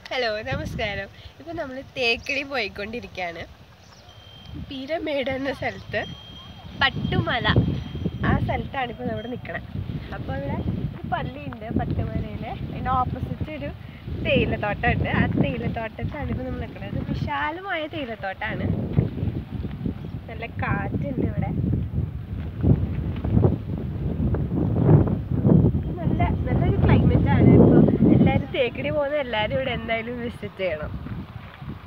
Hello നമസ്കാരം. ഇപ്പം നമ്മൾ തേക്കടി പോയിക്കൊണ്ടിരിക്കുകയാണ്. പീരമേട് എന്ന സ്ഥലത്ത് പട്ടുമല ആ സ്ഥലത്താണ് ഇപ്പോൾ നമ്മൾ നിൽക്കണം. അപ്പോൾ ഇവിടെ ഒരു പള്ളിയുണ്ട് പട്ടുമലയിൽ. അതിൻ്റെ ഓപ്പോസിറ്റ് ഒരു തേയിലത്തോട്ടമുണ്ട്. ആ തേയിലത്തോട്ടത്താണ് ഇപ്പോൾ നമ്മൾ നിൽക്കുന്നത്. ഇത് വിശാലമായ തേയിലത്തോട്ടമാണ്. നല്ല കാറ്റുണ്ട് ഇവിടെ. നല്ലൊരു ക്ലൈമറ്റാണ്. ഇപ്പോൾ എല്ലാവരും തേക്കടി പോകുന്ന എല്ലാവരും ഇവിടെ എന്തായാലും വിസിറ്റ് ചെയ്യണം.